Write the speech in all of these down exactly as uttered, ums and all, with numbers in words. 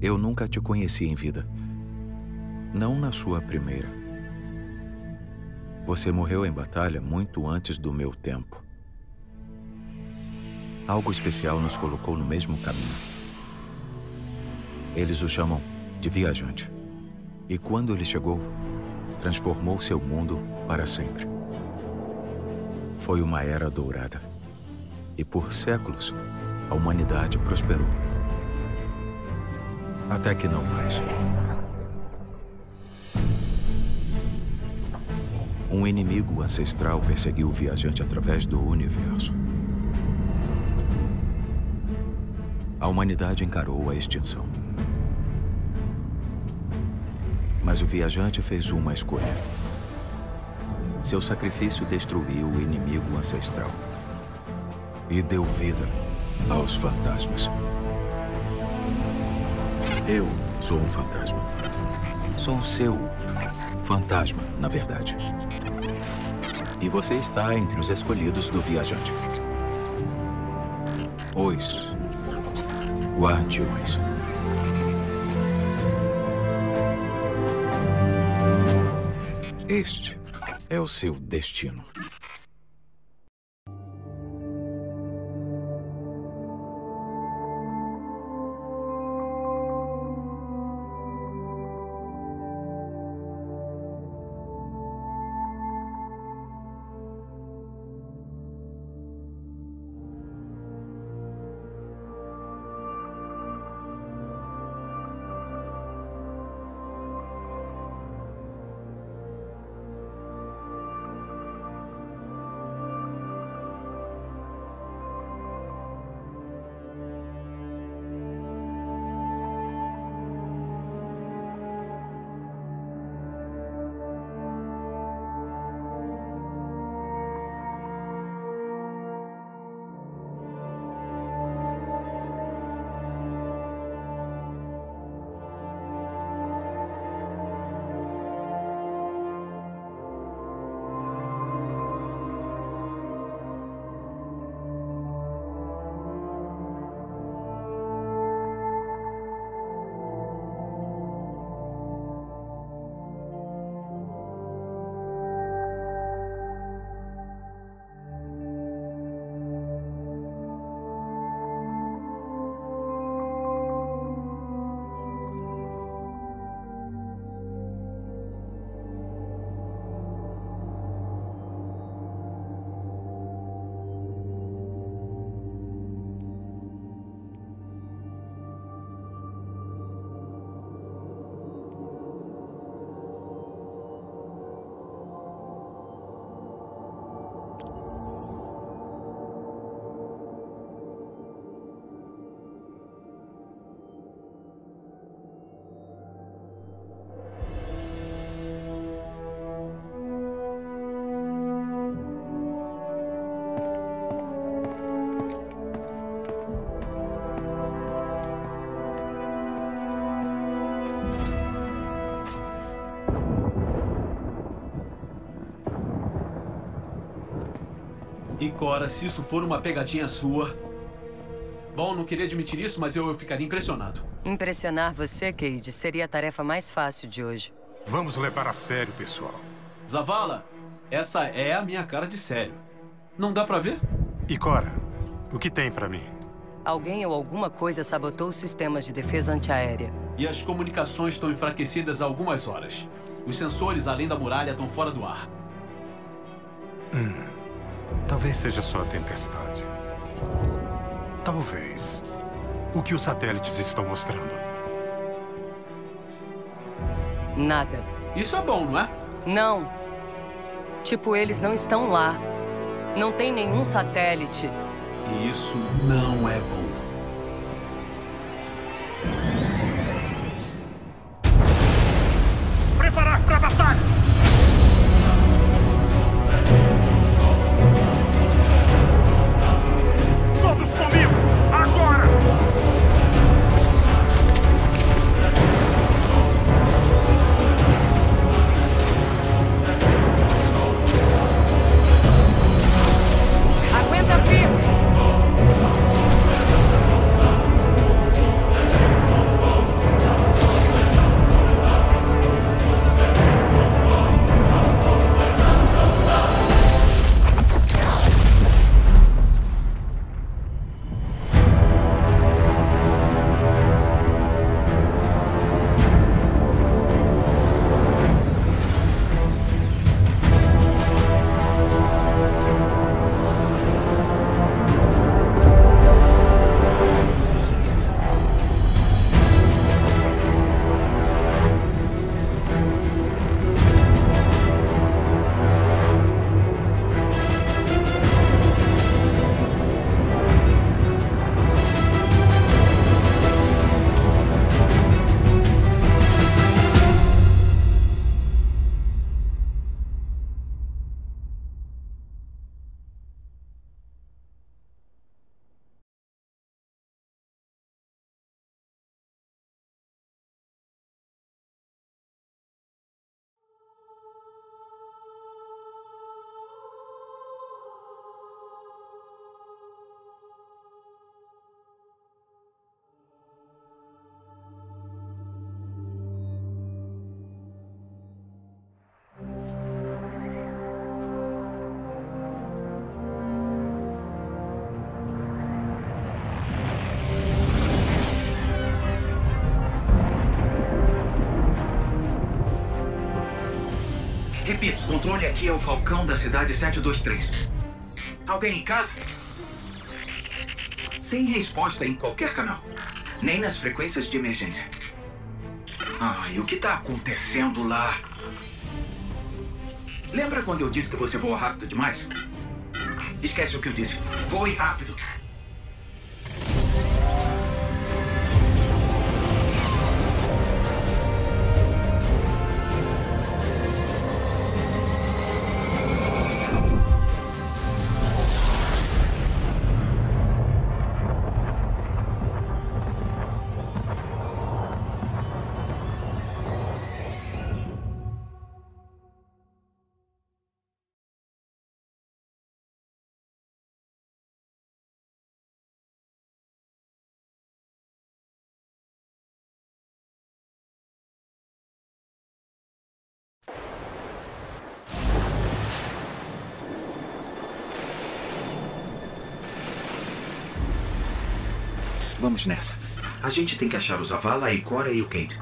Eu nunca te conheci em vida. Não na sua primeira. Você morreu em batalha muito antes do meu tempo. Algo especial nos colocou no mesmo caminho. Eles o chamam de viajante. E quando ele chegou, transformou seu mundo para sempre. Foi uma era dourada. E por séculos, a humanidade prosperou. Até que não mais. Um inimigo ancestral perseguiu o viajante através do universo. A humanidade encarou a extinção. Mas o viajante fez uma escolha. Seu sacrifício destruiu o inimigo ancestral e deu vida aos fantasmas. Eu sou um fantasma. Sou o seu fantasma, na verdade. E você está entre os escolhidos do viajante. Os Guardiões. Este é o seu destino. E Cora, se isso for uma pegadinha sua... Bom, não queria admitir isso, mas eu, eu ficaria impressionado. Impressionar você, Cade, seria a tarefa mais fácil de hoje. Vamos levar a sério, pessoal. Zavala, essa é a minha cara de sério. Não dá pra ver? E Cora, o que tem pra mim? Alguém ou alguma coisa sabotou os sistemas de defesa antiaérea. E as comunicações estão enfraquecidas há algumas horas. Os sensores, além da muralha, estão fora do ar. Hum... Talvez seja só a tempestade. Talvez. O que os satélites estão mostrando? Nada. Isso é bom, não é? Não. Tipo, eles não estão lá. Não tem nenhum satélite. Isso não é bom. Preparar para a batalha! Todos comigo! Agora! Aguenta firme! Repito, o controle aqui é o Falcão da cidade sete dois três. Alguém em casa? Sem resposta em qualquer canal. Nem nas frequências de emergência. Ai, o que tá acontecendo lá? Lembra quando eu disse que você voa rápido demais? Esquece o que eu disse. Voe rápido. Vamos nessa. A gente tem que achar o Zavala, a Ikora e o Cade.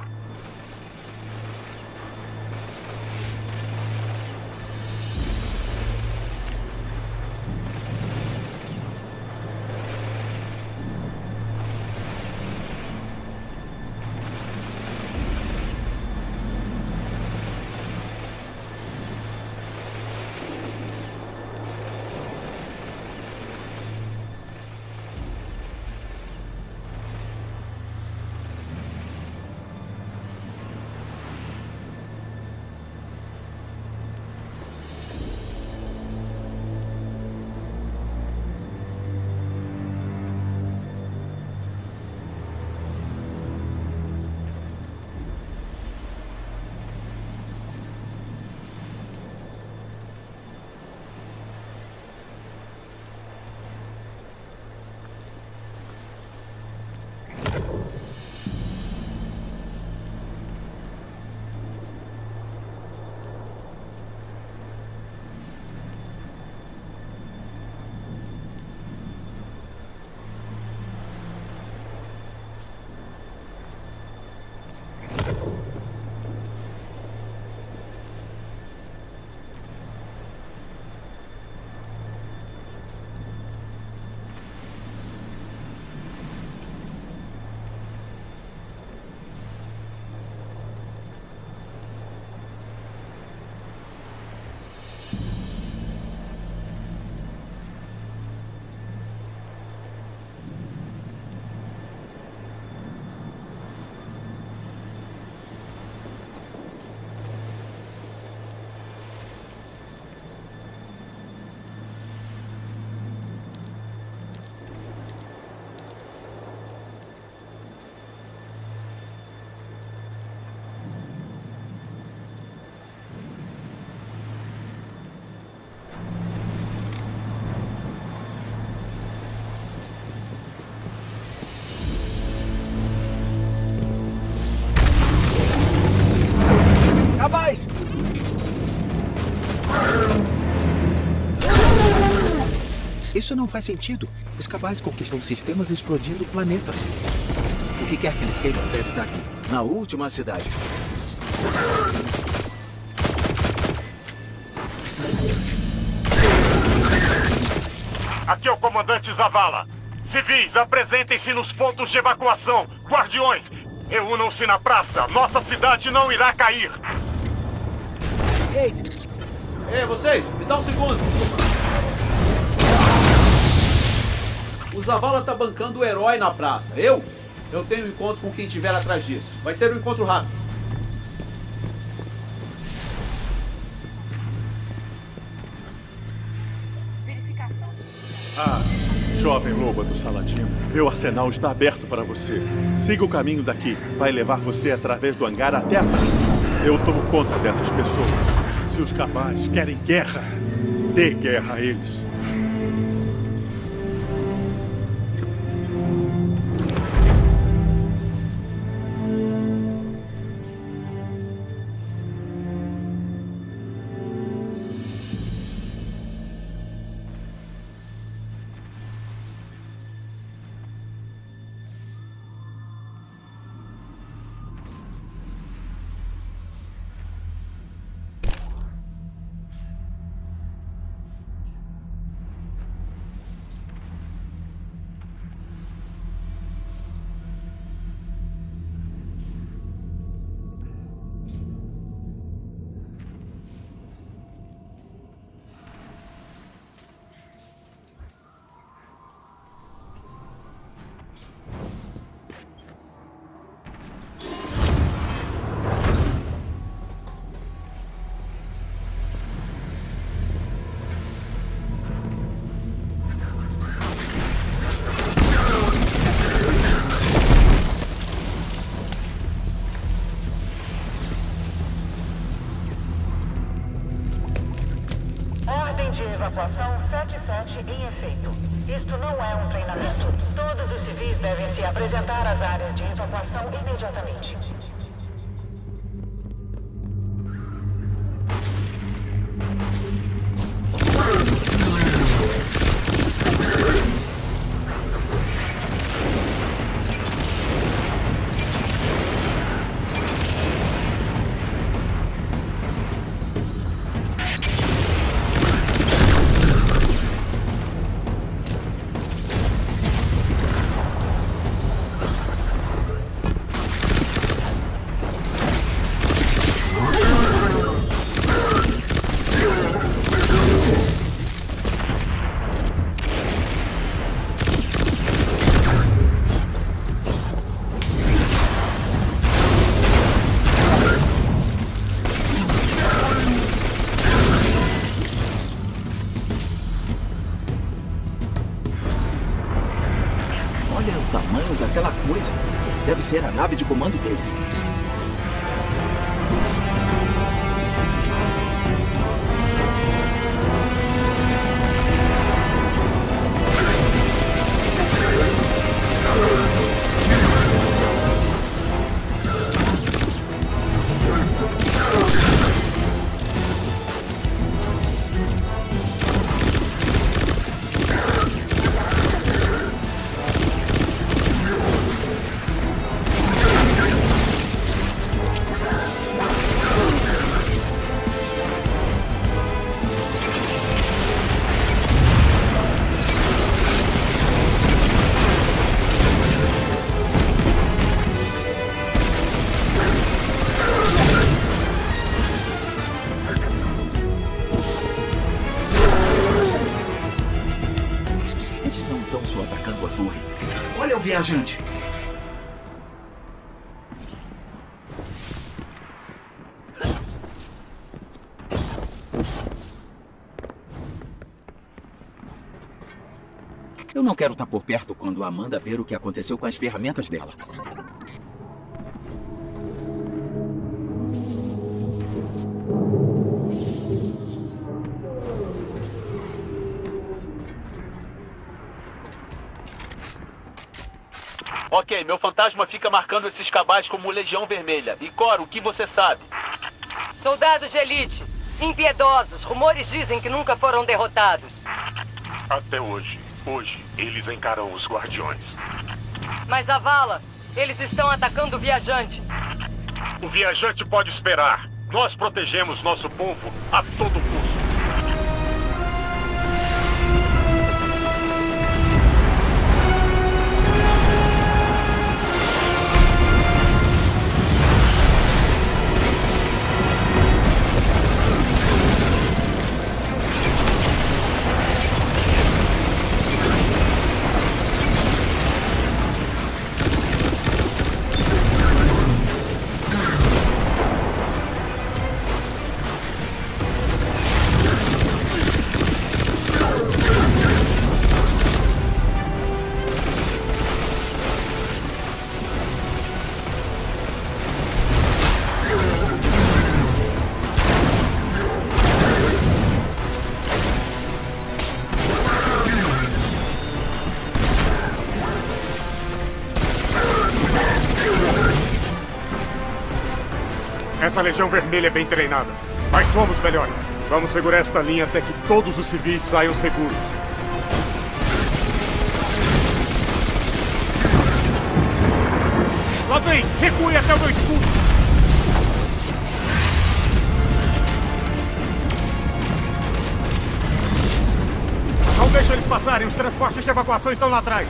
Rapaz! Isso não faz sentido. Os cabais conquistam sistemas explodindo planetas. O que quer que eles queiram deve estar aqui, na última cidade. Aqui é o comandante Zavala. Civis, apresentem-se nos pontos de evacuação. Guardiões, reúnam-se na praça. Nossa cidade não irá cair. Cade! Ei, vocês, me dá um segundo. O Zavala tá bancando o herói na praça. Eu? Eu tenho um encontro com quem estiver atrás disso. Vai ser um encontro rápido. Ah, jovem loba do Saladino, meu arsenal está aberto para você. Siga o caminho daqui. Vai levar você através do hangar até a praça. Eu tomo conta dessas pessoas. Se os cabais querem guerra, dê guerra a eles. evacuação sete sete em efeito. Isto não é um treinamento. Todos os civis devem se apresentar às áreas de evacuação imediatamente. Deve ser a nave de comando deles. Viajante. Eu não quero estar por perto quando a Amanda ver o que aconteceu com as ferramentas dela. Ok, meu fantasma fica marcando esses cabais como Legião Vermelha. E Cora, o que você sabe? Soldados de elite, impiedosos. Rumores dizem que nunca foram derrotados. Até hoje. Hoje, eles encaram os Guardiões. Mas a vala, eles estão atacando o viajante. O viajante pode esperar. Nós protegemos nosso povo a todo custo. Essa Legião Vermelha é bem treinada, mas somos melhores. Vamos segurar esta linha até que todos os civis saiam seguros. Lá vem! Recue até o meu escudo! Não deixa eles passarem, os transportes de evacuação estão lá atrás.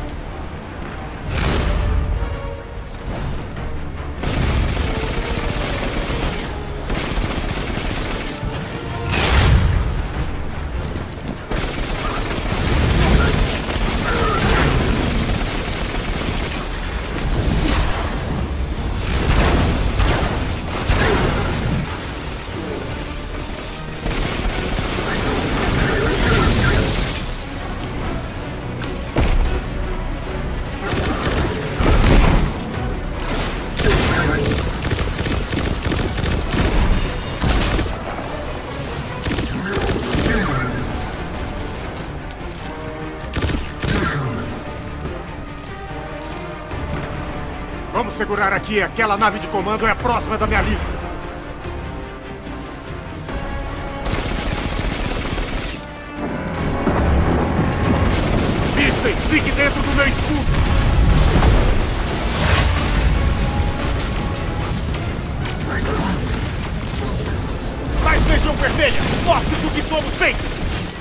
segurar aqui. Aquela nave de comando é a próxima da minha lista. Vistem, fique dentro do meu escudo. Mais Legião Vermelha! Mostre do que somos feitos!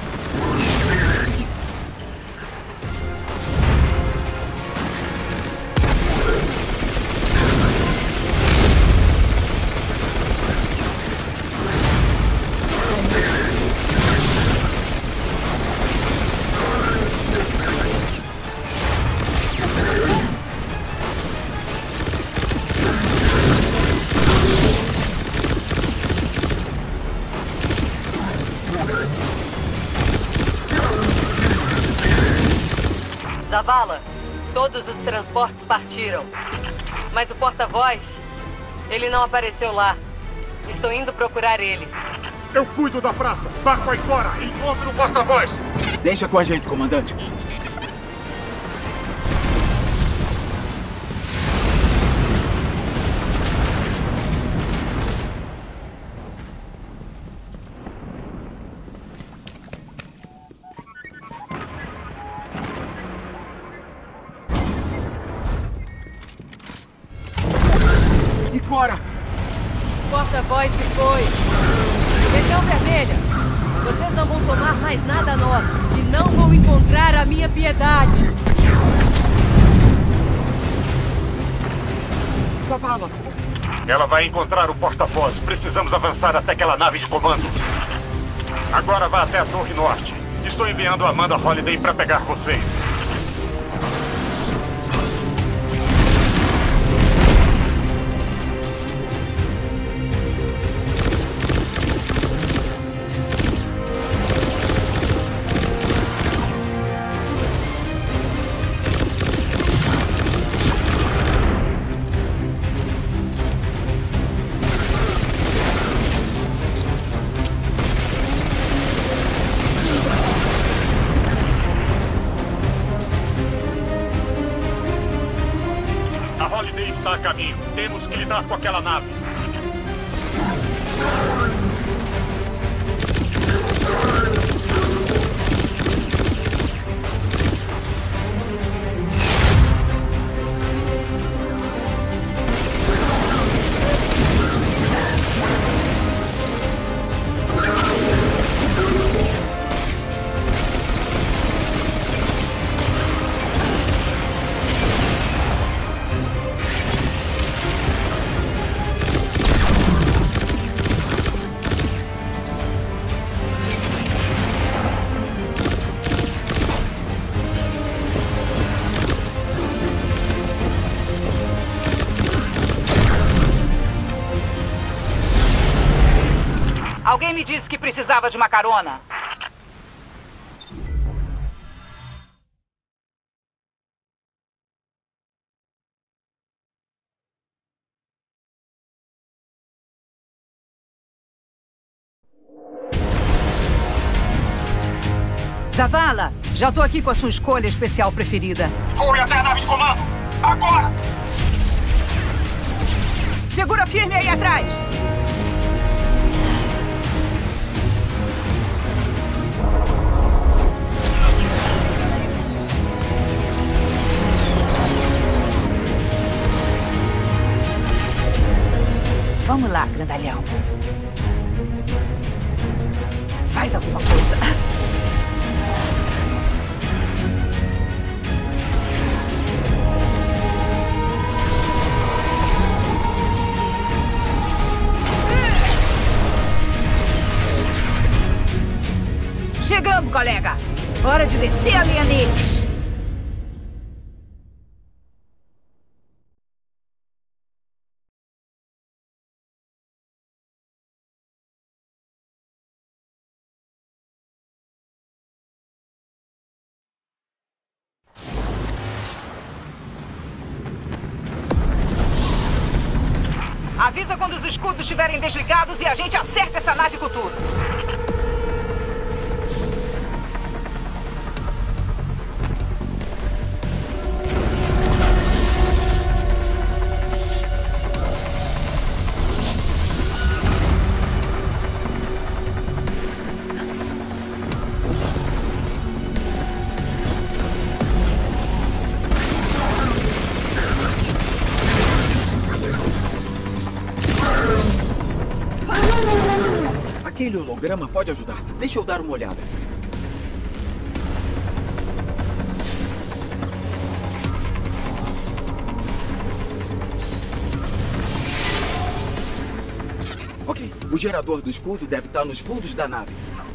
Zavala, todos os transportes partiram. Mas o porta-voz, ele não apareceu lá. Estou indo procurar ele. Eu cuido da praça. Vá para fora. Encontre o porta-voz. Deixa com a gente, comandante. Cora! Porta-voz se foi. Legião Vermelha, vocês não vão tomar mais nada nosso e não vão encontrar a minha piedade. Zavala! Ela vai encontrar o porta-voz. Precisamos avançar até aquela nave de comando. Agora vá até a Torre Norte. Estou enviando a Amanda Holliday para pegar vocês. Está a caminho. Temos que lidar com aquela nave. Alguém me disse que precisava de uma carona. Zavala, já tô aqui com a sua escolha especial preferida. Voe até a nave de comando! Agora! Segura firme aí atrás! Vamos lá, grandalhão. Faz alguma coisa. Chegamos, colega. Hora de descer a linha neles. Avisa quando os escudos estiverem desligados e a gente acerta essa nave com tudo. Aquele holograma pode ajudar. Deixa eu dar uma olhada. Ok, o gerador do escudo deve estar nos fundos da nave.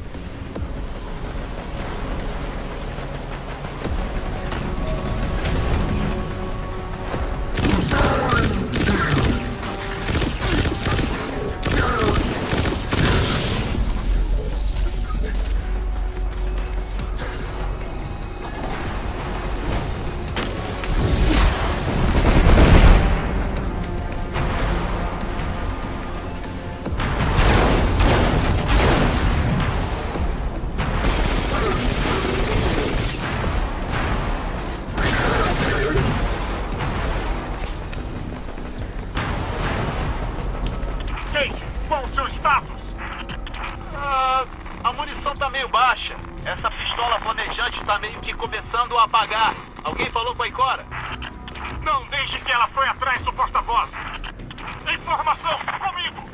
Começando a apagar. Alguém falou com a Ikora? Não deixe que ela foi atrás do porta-voz. Informação, comigo!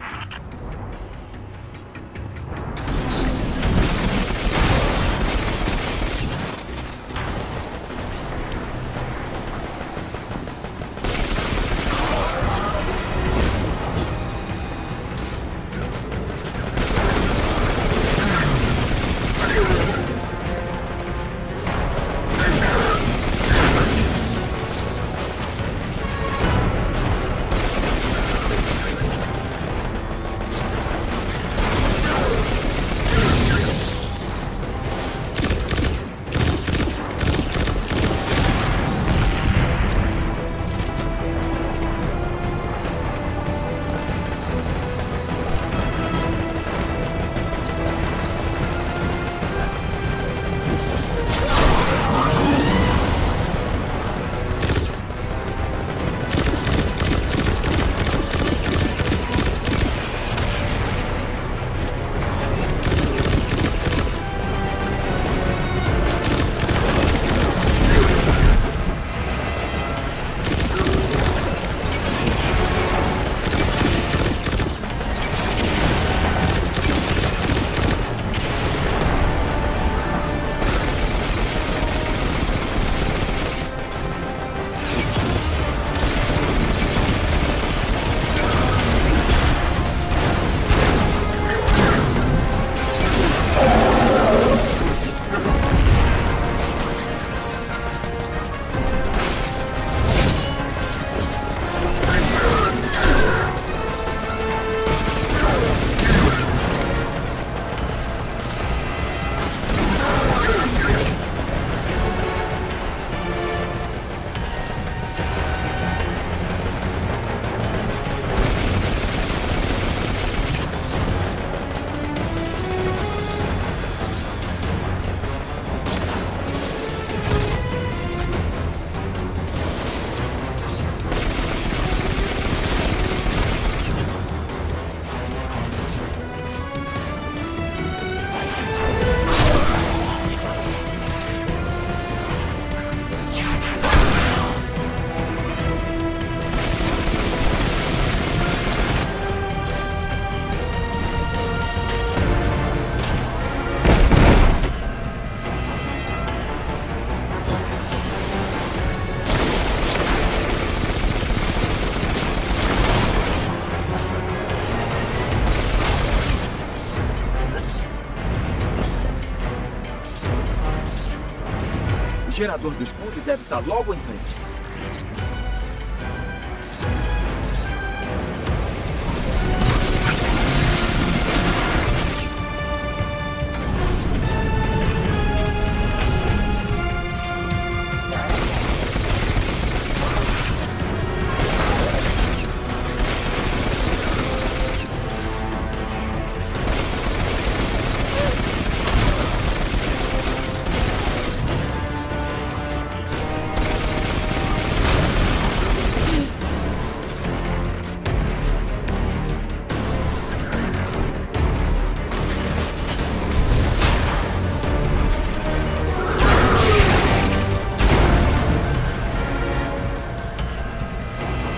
O gerador do escudo deve estar logo em frente.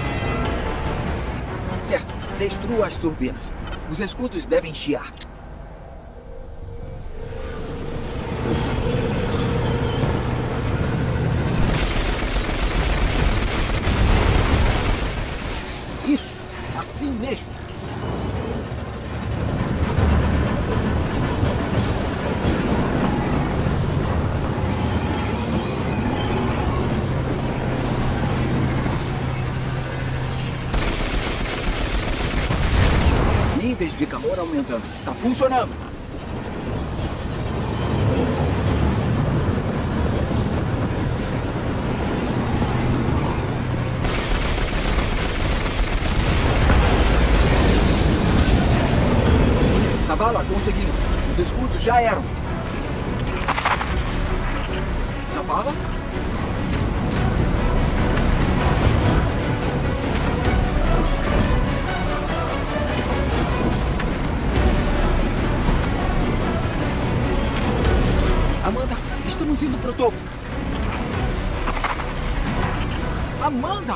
Destrua as turbinas. Os escudos devem chiar. Assim mesmo. Níveis de calor aumentando. Tá funcionando. Zavala, conseguimos. Os escudos já eram. Zavala? Amanda, estamos indo pro topo. Amanda!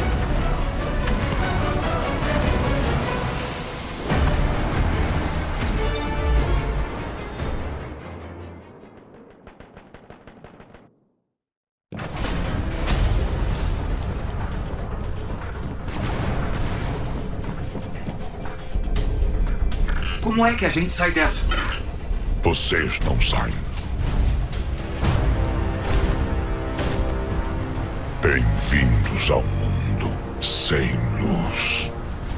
Como é que a gente sai dessa? Vocês não saem. Bem-vindos ao mundo sem luz.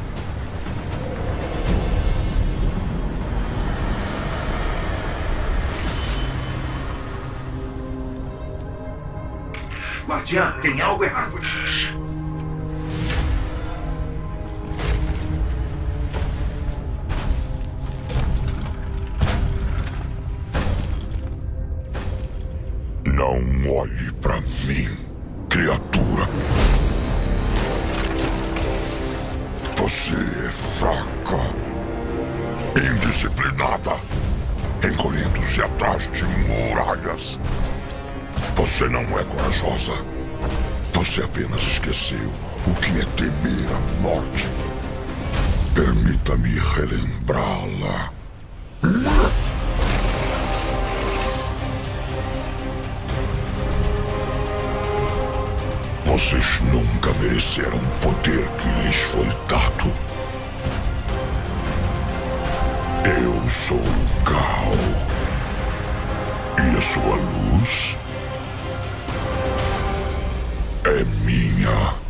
Guardiã, tem algo errado. Não olhe pra mim, criatura. Você é fraca, indisciplinada, encolhendo-se atrás de muralhas. Você não é corajosa. Você apenas esqueceu o que é temer a morte. Permita-me relembrá-la. Vocês nunca mereceram o poder que lhes foi dado. Eu sou o Gao. E a sua luz é minha.